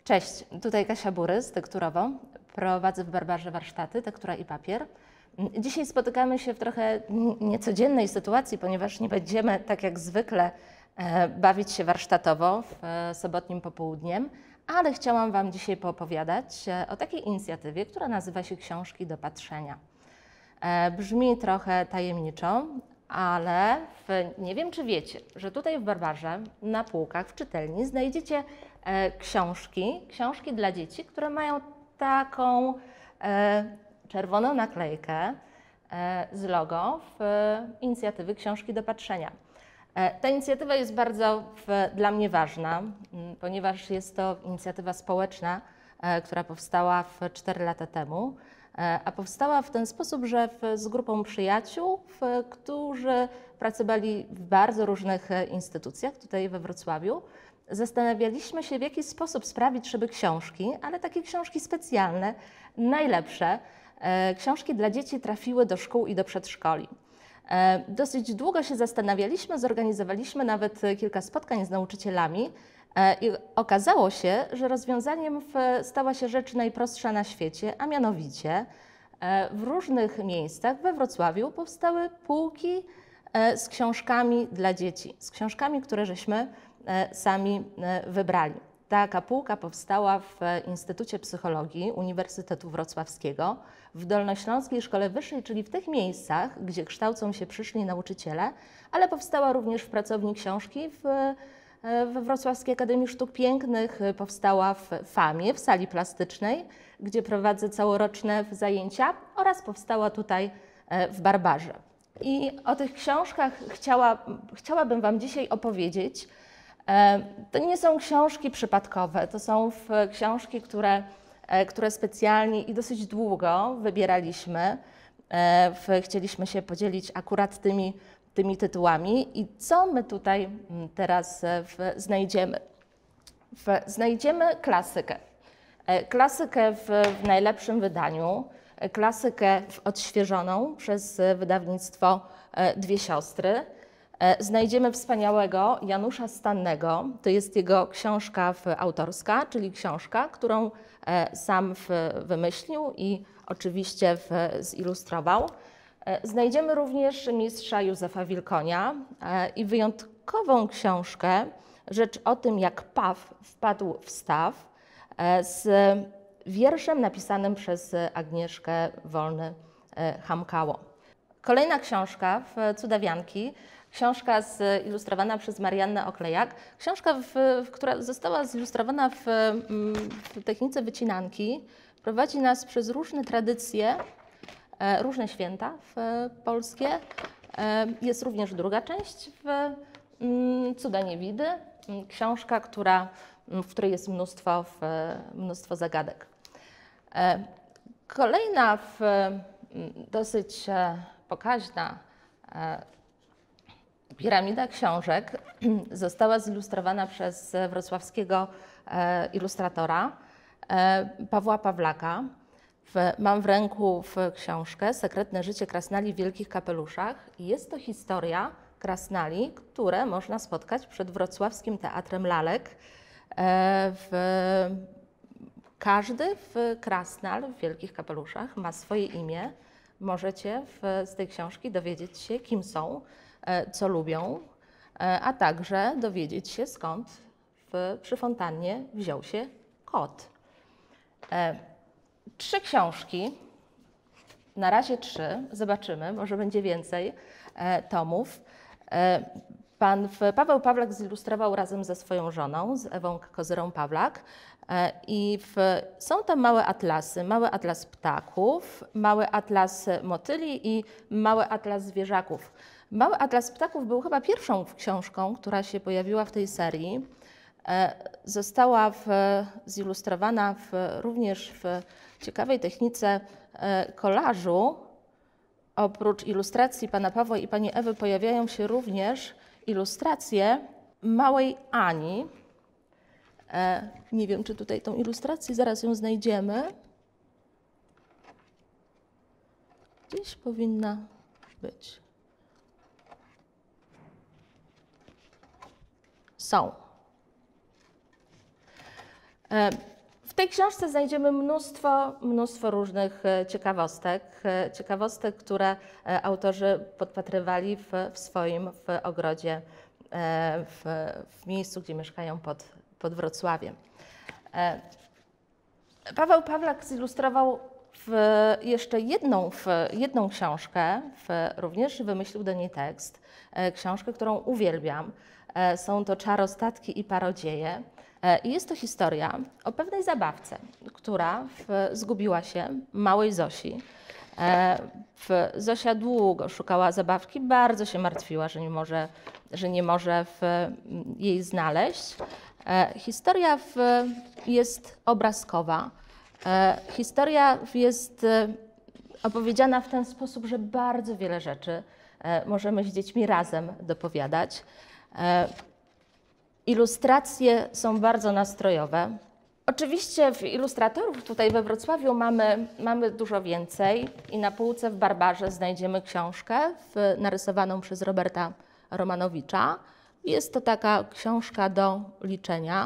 Cześć, tutaj Kasia Burys, tekturowo. Prowadzę w Barbarze warsztaty Tektura i Papier. Dzisiaj spotykamy się w trochę niecodziennej sytuacji, ponieważ nie będziemy tak jak zwykle bawić się warsztatowo w sobotnim popołudniem, ale chciałam Wam dzisiaj poopowiadać o takiej inicjatywie, która nazywa się Książki do patrzenia. Brzmi trochę tajemniczo, ale nie wiem, czy wiecie, że tutaj w Barbarze na półkach w czytelni znajdziecie książki dla dzieci, które mają taką czerwoną naklejkę z logo inicjatywy Książki do patrzenia. Ta inicjatywa jest bardzo dla mnie ważna, ponieważ jest to inicjatywa społeczna, która powstała 4 lata temu, a powstała w ten sposób, że z grupą przyjaciół, którzy pracowali w bardzo różnych instytucjach tutaj we Wrocławiu, zastanawialiśmy się, w jaki sposób sprawić, żeby książki, ale takie książki specjalne, najlepsze, książki dla dzieci trafiły do szkół i do przedszkoli. Dosyć długo się zastanawialiśmy, zorganizowaliśmy nawet kilka spotkań z nauczycielami i okazało się, że rozwiązaniem stała się rzecz najprostsza na świecie, a mianowicie w różnych miejscach we Wrocławiu powstały półki z książkami dla dzieci, z książkami, które żeśmy sami wybrali. Taka półka powstała w Instytucie Psychologii Uniwersytetu Wrocławskiego, w Dolnośląskiej Szkole Wyższej, czyli w tych miejscach, gdzie kształcą się przyszli nauczyciele, ale powstała również w Pracowni Książki we Wrocławskiej Akademii Sztuk Pięknych, powstała w FAM-ie, w sali plastycznej, gdzie prowadzę całoroczne zajęcia, oraz powstała tutaj w Barbarze. I o tych książkach chciałabym Wam dzisiaj opowiedzieć. To nie są książki przypadkowe, to są książki, które specjalnie i dosyć długo wybieraliśmy. Chcieliśmy się podzielić akurat tymi tytułami. I co my tutaj teraz znajdziemy? Znajdziemy klasykę. Klasykę w najlepszym wydaniu, klasykę odświeżoną przez wydawnictwo Dwie Siostry. Znajdziemy wspaniałego Janusza Stannego, to jest jego książka autorska, czyli książka, którą sam wymyślił i oczywiście zilustrował. Znajdziemy również mistrza Józefa Wilkonia i wyjątkową książkę, rzecz o tym, jak paw wpadł w staw, z wierszem napisanym przez Agnieszkę Wolny-Hamkało. Kolejna książka, Cudawianki, książka zilustrowana przez Mariannę Oklejak, książka, która została zilustrowana w technice wycinanki, prowadzi nas przez różne tradycje, różne święta polskie. Jest również druga część Cuda Niewidy, książka, w której jest mnóstwo zagadek. Kolejna dosyć pokaźna piramida książek została zilustrowana przez wrocławskiego ilustratora Pawła Pawlaka. Mam w ręku książkę Sekretne życie krasnali w wielkich kapeluszach. Jest to historia krasnali, które można spotkać przed wrocławskim Teatrem Lalek. Każdy krasnal w wielkich kapeluszach ma swoje imię. Możecie z tej książki dowiedzieć się, kim są, co lubią, a także dowiedzieć się, skąd przy fontannie wziął się kot. 3 książki, na razie 3, zobaczymy, może będzie więcej tomów. Pan Paweł Pawlak zilustrował razem ze swoją żoną, z Ewą Kozyrą Pawlak. I są tam małe atlasy, mały atlas ptaków, mały atlas motyli i mały atlas zwierzaków. Mały atlas ptaków był chyba pierwszą książką, która się pojawiła w tej serii. Została zilustrowana również w ciekawej technice kolażu. Oprócz ilustracji pana Pawła i pani Ewy pojawiają się również ilustracje małej Ani. Nie wiem, czy tutaj tą ilustrację, zaraz ją znajdziemy. Gdzieś powinna być. Są. W tej książce znajdziemy mnóstwo różnych ciekawostek, które autorzy podpatrywali w swoim ogrodzie, w miejscu, gdzie mieszkają pod Wrocławiem. Paweł Pawlak zilustrował jeszcze jedną książkę, również wymyślił do niej tekst, książkę, którą uwielbiam. Są to Czarostatki i parodzieje. I jest to historia o pewnej zabawce, która zgubiła się, małej Zosi. Zosia długo szukała zabawki, bardzo się martwiła, że nie może jej znaleźć. Historia jest obrazkowa. Historia jest opowiedziana w ten sposób, że bardzo wiele rzeczy możemy z dziećmi razem dopowiadać. Ilustracje są bardzo nastrojowe. Oczywiście ilustratorów tutaj we Wrocławiu mamy dużo więcej i na półce w Barbarze znajdziemy książkę narysowaną przez Roberta Romanowicza. Jest to taka książka do liczenia.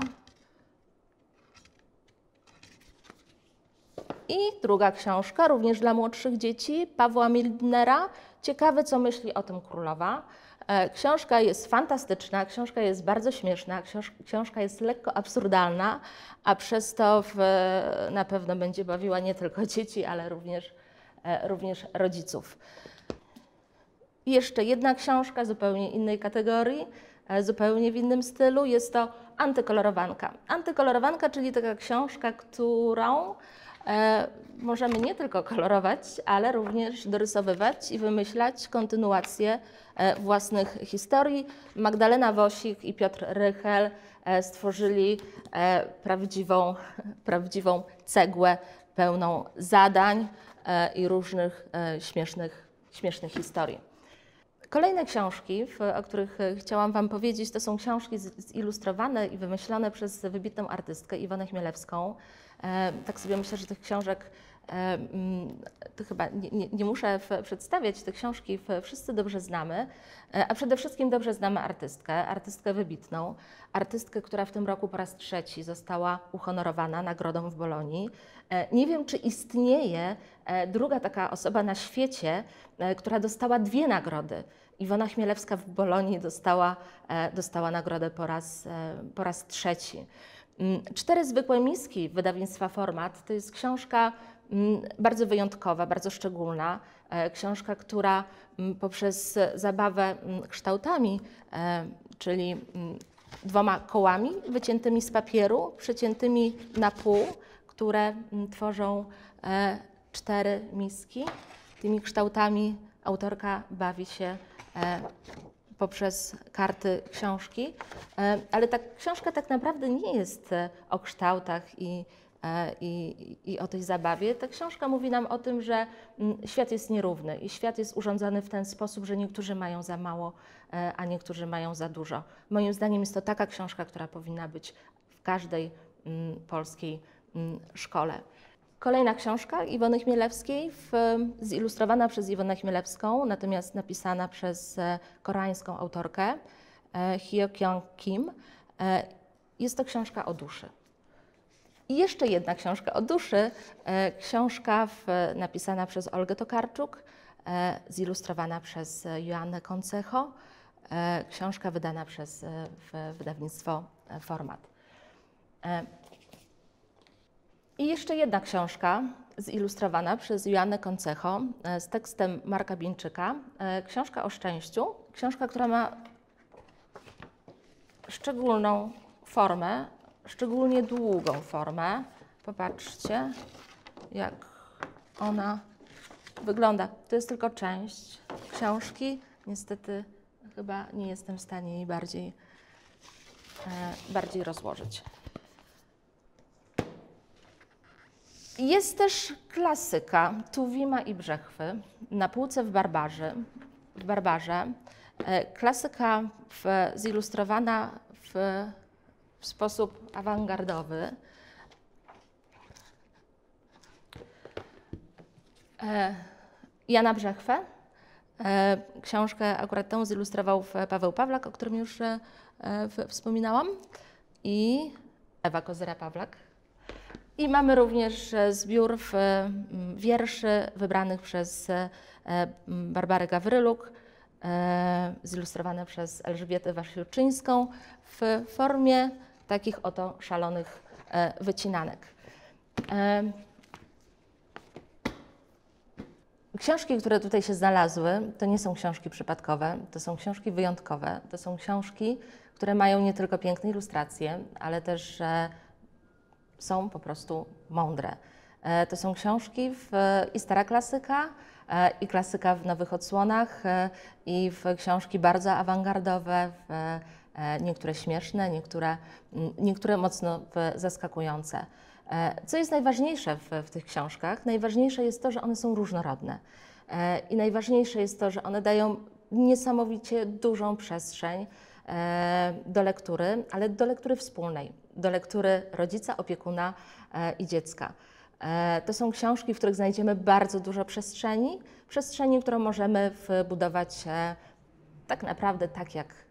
I druga książka, również dla młodszych dzieci, Pawła Milnera, Ciekawe, co myśli o tym królowa. Książka jest fantastyczna, książka jest bardzo śmieszna, książka jest lekko absurdalna, a przez to na pewno będzie bawiła nie tylko dzieci, ale również rodziców. I jeszcze jedna książka zupełnie innej kategorii, zupełnie w innym stylu, jest to Antykolorowanka. Antykolorowanka, czyli taka książka, którą możemy nie tylko kolorować, ale również dorysowywać i wymyślać kontynuacje własnych historii. Magdalena Wosik i Piotr Rychel stworzyli prawdziwą cegłę pełną zadań i różnych śmiesznych historii. Kolejne książki, o których chciałam Wam powiedzieć, to są książki zilustrowane i wymyślone przez wybitną artystkę Iwonę Chmielewską. Tak sobie myślę, że tych książek to chyba nie muszę przedstawiać. Te książki wszyscy dobrze znamy, a przede wszystkim dobrze znamy artystkę wybitną, artystkę, która w tym roku po raz trzeci została uhonorowana nagrodą w Bolonii. Nie wiem, czy istnieje druga taka osoba na świecie, która dostała 2 nagrody. Iwona Chmielewska w Bolonii dostała nagrodę po raz trzeci. 4 zwykłe miski wydawnictwa Format to jest książka bardzo wyjątkowa, bardzo szczególna. Książka, która poprzez zabawę kształtami, czyli 2 kołami wyciętymi z papieru, przeciętymi na pół, które tworzą 4 miski. Tymi kształtami autorka bawi się poprzez karty książki, ale ta książka tak naprawdę nie jest o kształtach i o tej zabawie. Ta książka mówi nam o tym, że świat jest nierówny i świat jest urządzony w ten sposób, że niektórzy mają za mało, a niektórzy mają za dużo. Moim zdaniem jest to taka książka, która powinna być w każdej polskiej szkole. Kolejna książka Iwony Chmielewskiej, zilustrowana przez Iwonę Chmielewską, natomiast napisana przez koreańską autorkę Hyo Kyung Kim. Jest to książka o duszy. I jeszcze jedna książka o duszy, książka napisana przez Olgę Tokarczuk, zilustrowana przez Joannę Koncecho, książka wydana przez wydawnictwo Format. I jeszcze jedna książka zilustrowana przez Joannę Koncecho z tekstem Marka Bieńczyka, książka o szczęściu, książka, która ma szczególną formę, szczególnie długą formę. Popatrzcie, jak ona wygląda. To jest tylko część książki. Niestety chyba nie jestem w stanie jej bardziej rozłożyć. Jest też klasyka Tuwima i Brzechwy na półce w Barbarze. Klasyka zilustrowana w sposób awangardowy. Jana Brzechwę. Książkę akurat tę zilustrował Paweł Pawlak, o którym już wspominałam, i Ewa Kozyra-Pawlak. I mamy również zbiór wierszy wybranych przez Barbarę Gawryluk, zilustrowane przez Elżbietę Wasiurczyńską w formie takich oto szalonych wycinanek. Książki, które tutaj się znalazły, to nie są książki przypadkowe, to są książki wyjątkowe, to są książki, które mają nie tylko piękne ilustracje, ale też są po prostu mądre. To są książki i stara klasyka, i klasyka w nowych odsłonach, i książki bardzo awangardowe, niektóre śmieszne, niektóre mocno zaskakujące. Co jest najważniejsze w tych książkach? Najważniejsze jest to, że one są różnorodne. I najważniejsze jest to, że one dają niesamowicie dużą przestrzeń do lektury, ale do lektury wspólnej, do lektury rodzica, opiekuna i dziecka. To są książki, w których znajdziemy bardzo dużo przestrzeni, którą możemy wbudować tak naprawdę tak,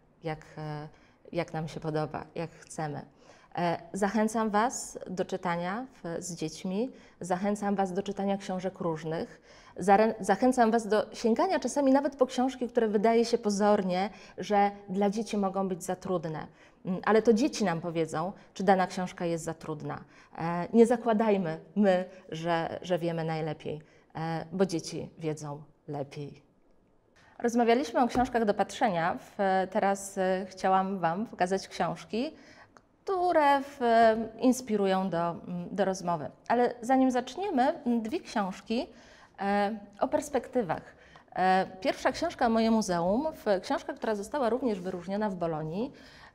jak nam się podoba, jak chcemy. Zachęcam Was do czytania z dziećmi, zachęcam Was do czytania książek różnych, zachęcam Was do sięgania czasami nawet po książki, które wydaje się pozornie, że dla dzieci mogą być za trudne. Ale to dzieci nam powiedzą, czy dana książka jest za trudna. Nie zakładajmy że wiemy najlepiej, bo dzieci wiedzą lepiej. Rozmawialiśmy o książkach do patrzenia. Teraz chciałam Wam pokazać książki, które inspirują do rozmowy. Ale zanim zaczniemy, dwie książki o perspektywach. Pierwsza książka Moje Muzeum, książka, która została również wyróżniona w Bolonii.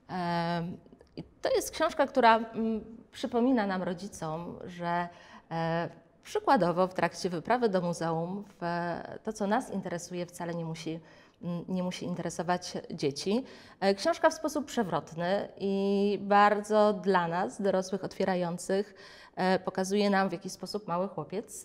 I to jest książka, która przypomina nam, rodzicom, że przykładowo w trakcie wyprawy do muzeum to, co nas interesuje, wcale nie musi interesować dzieci. Książka w sposób przewrotny i bardzo dla nas, dorosłych, otwierających, pokazuje nam, w jaki sposób mały chłopiec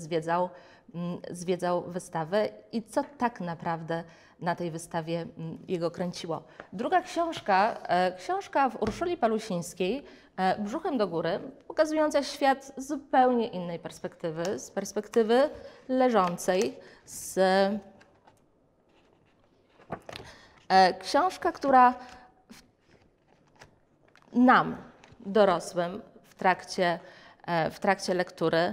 zwiedzał wystawę i co tak naprawdę na tej wystawie jego kręciło. Druga książka w Urszuli Palusińskiej, Brzuchem do góry, pokazująca świat z zupełnie innej perspektywy, z perspektywy leżącej, książka, która nam, dorosłym, w trakcie lektury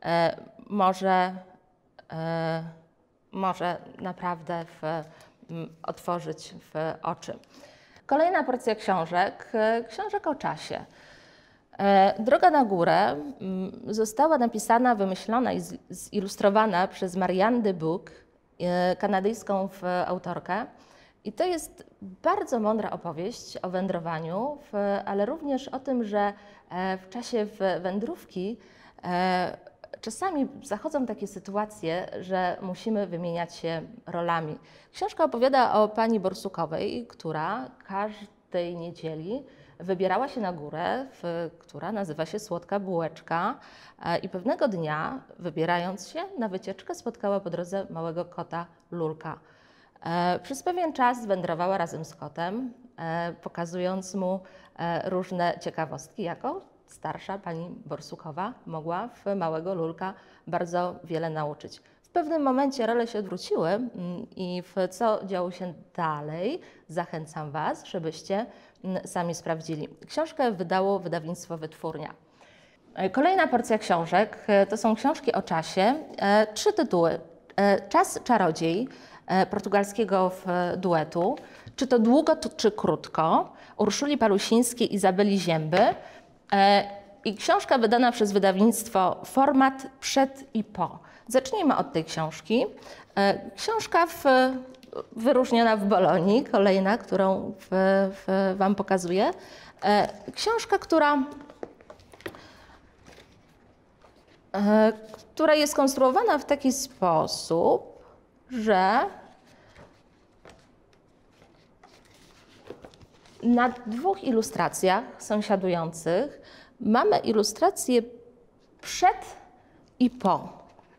może naprawdę otworzyć oczy. Kolejna porcja książek o czasie. Droga na górę została napisana, wymyślona i zilustrowana przez Marianne Dubuc, kanadyjską autorkę. I to jest bardzo mądra opowieść o wędrowaniu, ale również o tym, że w czasie wędrówki czasami zachodzą takie sytuacje, że musimy wymieniać się rolami. Książka opowiada o pani Borsukowej, która każdej niedzieli wybierała się na górę, która nazywa się Słodka Bułeczka, i pewnego dnia, wybierając się na wycieczkę, spotkała po drodze małego kota Lulka. Przez pewien czas wędrowała razem z kotem, pokazując mu różne ciekawostki. Jako starsza pani Borsukowa mogła małego Lulka bardzo wiele nauczyć. W pewnym momencie role się odwróciły i co działo się dalej, zachęcam Was, żebyście sami sprawdzili. Książkę wydało wydawnictwo Wytwórnia. Kolejna porcja książek to są książki o czasie. 3 tytuły. Czas czarodziej, portugalskiego duetu. Czy to długo, czy krótko? Urszuli Palusińskiej, Izabeli Zięby. I książka wydana przez wydawnictwo Format przed i po. Zacznijmy od tej książki. Książka wyróżniona w Bolonii, kolejna, którą Wam pokazuję. Książka, która jest konstruowana w taki sposób, że na 2 ilustracjach sąsiadujących mamy ilustrację przed i po.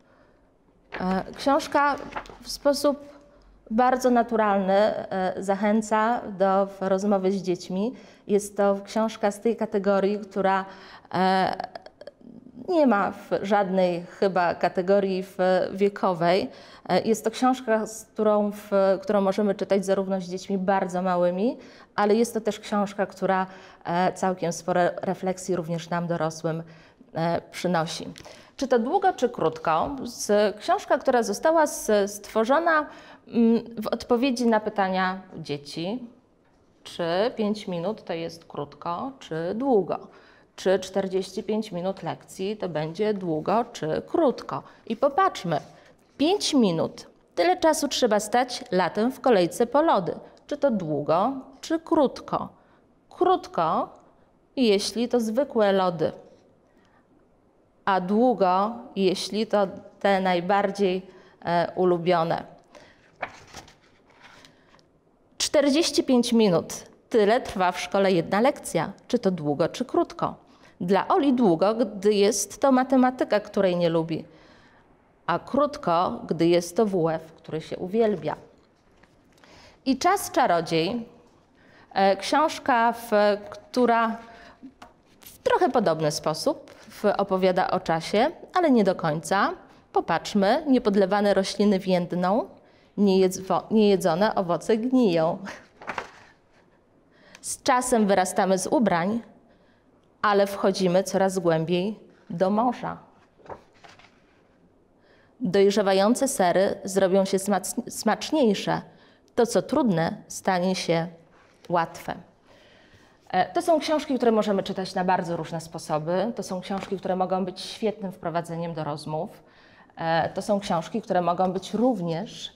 Książka w sposób bardzo naturalny zachęca do rozmowy z dziećmi. Jest to książka z tej kategorii, która Nie ma żadnej chyba kategorii wiekowej. Jest to książka, którą możemy czytać zarówno z dziećmi bardzo małymi, ale jest to też książka, która całkiem sporo refleksji również nam dorosłym przynosi. Czy to długo, czy krótko? Książka, która została stworzona w odpowiedzi na pytania dzieci. Czy 5 minut to jest krótko, czy długo? Czy 45 minut lekcji to będzie długo, czy krótko? I popatrzmy, 5 minut. Tyle czasu trzeba stać latem w kolejce po lody. Czy to długo, czy krótko? Krótko, jeśli to zwykłe lody, a długo, jeśli to te najbardziej ulubione. 45 minut. Tyle trwa w szkole jedna lekcja. Czy to długo, czy krótko? Dla Oli długo, gdy jest to matematyka, której nie lubi, a krótko, gdy jest to WF, który się uwielbia. I Czas czarodziej. Książka, która w trochę podobny sposób opowiada o czasie, ale nie do końca. Popatrzmy, niepodlewane rośliny więdną, niejedzone owoce gniją. Z czasem wyrastamy z ubrań, ale wchodzimy coraz głębiej do morza. Dojrzewające sery zrobią się smaczniejsze. To, co trudne, stanie się łatwe. To są książki, które możemy czytać na bardzo różne sposoby. To są książki, które mogą być świetnym wprowadzeniem do rozmów. To są książki, które mogą być również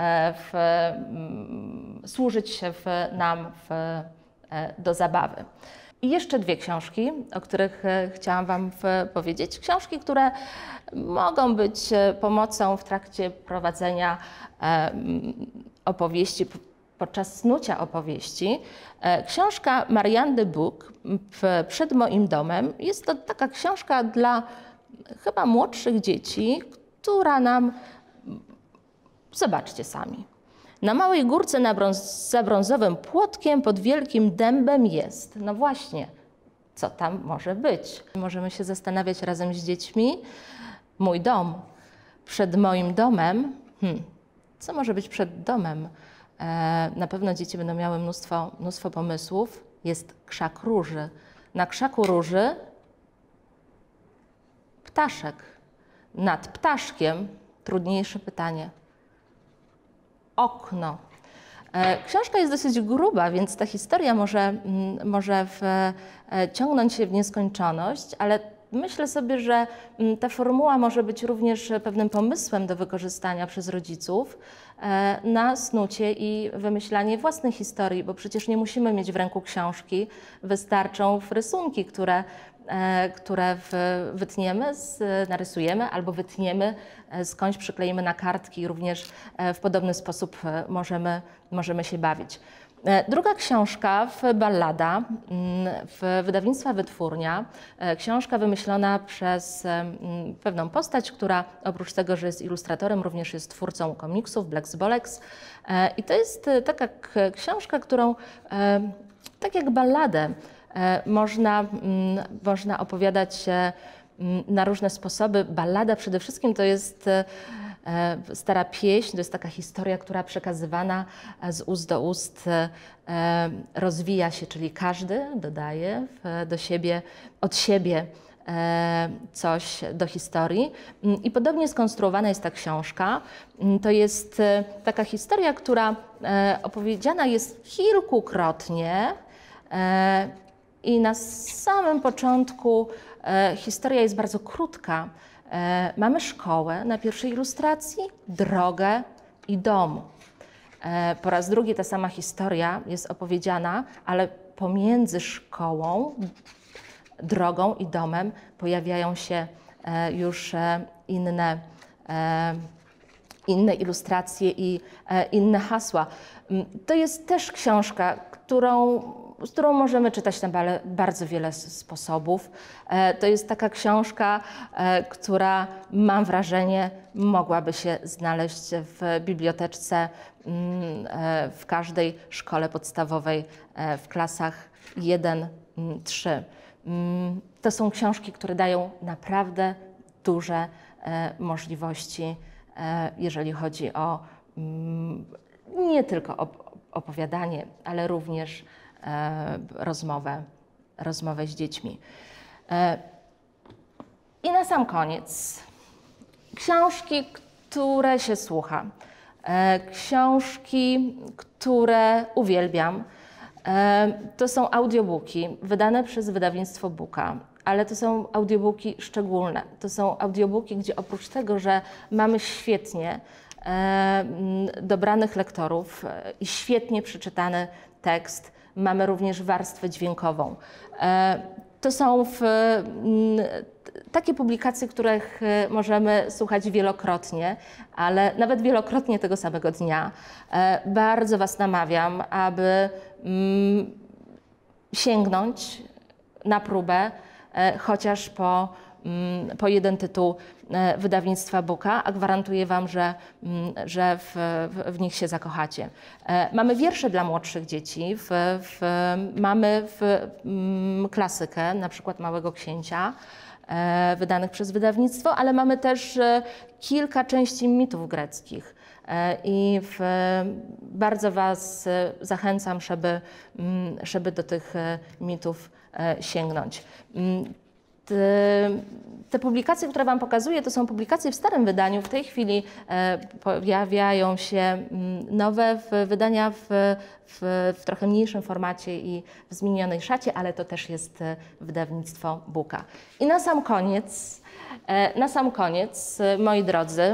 służyć nam do zabawy. I jeszcze dwie książki, o których chciałam Wam powiedzieć. Książki, które mogą być pomocą w trakcie prowadzenia opowieści, podczas snucia opowieści. Książka Marianne de Buch Przed moim domem. Jest to taka książka dla chyba młodszych dzieci, która nam, zobaczcie sami, na małej górce za brązowym płotkiem pod wielkim dębem jest. No właśnie, co tam może być? Możemy się zastanawiać razem z dziećmi. Mój dom. Przed moim domem. Co może być przed domem? Na pewno dzieci będą miały mnóstwo pomysłów. Jest krzak róży. Na krzaku róży ptaszek. Nad ptaszkiem trudniejsze pytanie. Okno. Książka jest dosyć gruba, więc ta historia może ciągnąć się w nieskończoność, ale myślę sobie, że ta formuła może być również pewnym pomysłem do wykorzystania przez rodziców na snucie i wymyślanie własnych historii, bo przecież nie musimy mieć w ręku książki, wystarczą rysunki, które wytniemy, narysujemy albo wytniemy, skądś przykleimy na kartki i również w podobny sposób możemy się bawić. Druga książka, Ballada, wydawnictwa Wytwórnia. Książka wymyślona przez pewną postać, która oprócz tego, że jest ilustratorem, również jest twórcą komiksów, Blex Bolex. I to jest taka książka, którą tak jak balladę można opowiadać na różne sposoby. Ballada przede wszystkim to jest stara pieśń, to jest taka historia, która przekazywana z ust do ust rozwija się, czyli każdy dodaje od siebie coś do historii. I podobnie skonstruowana jest ta książka. To jest taka historia, która opowiedziana jest kilkukrotnie i na samym początku historia jest bardzo krótka. Mamy szkołę na pierwszej ilustracji, drogę i dom. Po raz drugi ta sama historia jest opowiedziana, ale pomiędzy szkołą, drogą i domem pojawiają się już inne ilustracje i inne hasła. To jest też książka, z którą możemy czytać na bardzo wiele sposobów. To jest taka książka, która, mam wrażenie, mogłaby się znaleźć w biblioteczce w każdej szkole podstawowej w klasach 1-3. To są książki, które dają naprawdę duże możliwości, jeżeli chodzi o nie tylko opowiadanie, ale również rozmowę z dziećmi. I na sam koniec książki, które się słucha, książki, które uwielbiam. To są audiobooki wydane przez wydawnictwo Buka, ale to są audiobooki szczególne. To są audiobooki, gdzie oprócz tego, że mamy świetnie dobranych lektorów i świetnie przeczytany tekst, mamy również warstwę dźwiękową. To są takie publikacje, których możemy słuchać wielokrotnie, ale nawet wielokrotnie tego samego dnia. Bardzo Was namawiam, aby sięgnąć na próbę chociaż po jeden tytuł wydawnictwa Buka, a gwarantuję Wam, że w nich się zakochacie. Mamy wiersze dla młodszych dzieci, mamy klasykę, na przykład Małego Księcia, wydanych przez wydawnictwo, ale mamy też kilka części mitów greckich. I bardzo Was zachęcam, żeby do tych mitów sięgnąć. Te publikacje, które Wam pokazuję, to są publikacje w starym wydaniu. W tej chwili pojawiają się nowe wydania w trochę mniejszym formacie i w zmienionej szacie, ale to też jest wydawnictwo Buka. I na sam koniec, moi drodzy,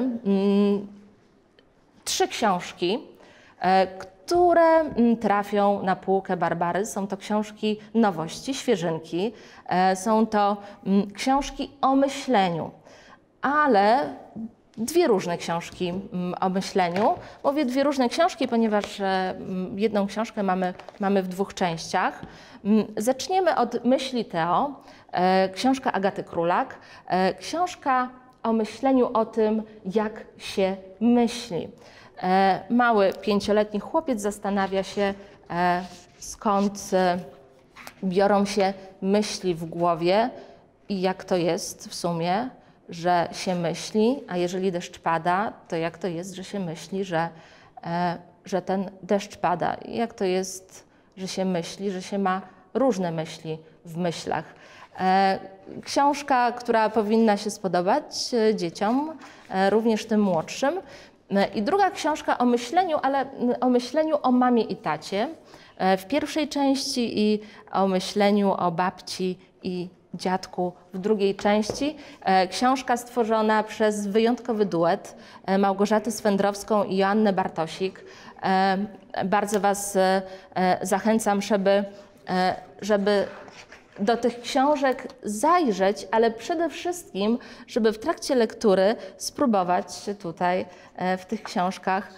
3 książki, które trafią na półkę Barbary. Są to książki nowości, świeżynki. Są to książki o myśleniu, ale 2 różne książki o myśleniu. Mówię 2 różne książki, ponieważ jedną książkę mamy w 2 częściach. Zaczniemy od Myśli Teo, książka Agaty Królak. Książka o myśleniu, o tym, jak się myśli. Mały 5-letni chłopiec zastanawia się, skąd biorą się myśli w głowie i jak to jest w sumie, że się myśli, a jeżeli deszcz pada, to jak to jest, że się myśli, że ten deszcz pada. I jak to jest, że się myśli, że się ma różne myśli w myślach. Książka, która powinna się spodobać dzieciom, również tym młodszym. I druga książka o myśleniu, ale o myśleniu o mamie i tacie. W pierwszej części i o myśleniu o babci i dziadku w drugiej części. Książka stworzona przez wyjątkowy duet Małgorzatę Swędrowską i Joannę Bartosik. Bardzo Was zachęcam, żeby do tych książek zajrzeć, ale przede wszystkim, żeby w trakcie lektury spróbować się tutaj w tych książkach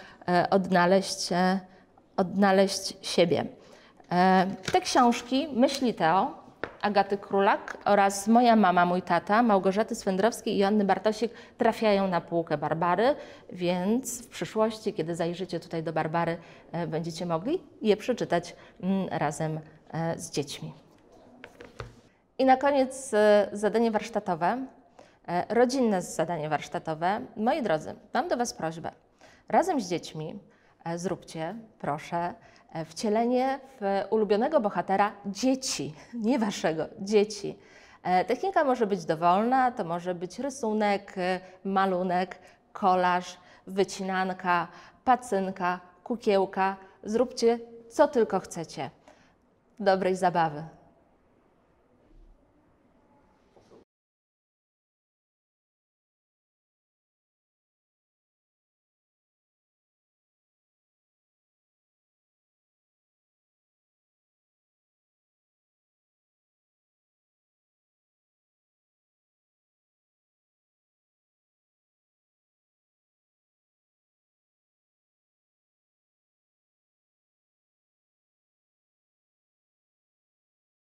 odnaleźć siebie. Te książki Myśli Teo, Agaty Królak oraz Moja mama, mój tata, Małgorzaty Swędrowskiej i Joanny Bartosik trafiają na półkę Barbary, więc w przyszłości, kiedy zajrzycie tutaj do Barbary, będziecie mogli je przeczytać razem z dziećmi. I na koniec zadanie warsztatowe, rodzinne zadanie warsztatowe. Moi drodzy, mam do Was prośbę. Razem z dziećmi zróbcie, proszę, wcielenie w ulubionego bohatera dzieci, nie Waszego, dzieci. Technika może być dowolna, to może być rysunek, malunek, kolaż, wycinanka, pacynka, kukiełka. Zróbcie, co tylko chcecie. Dobrej zabawy.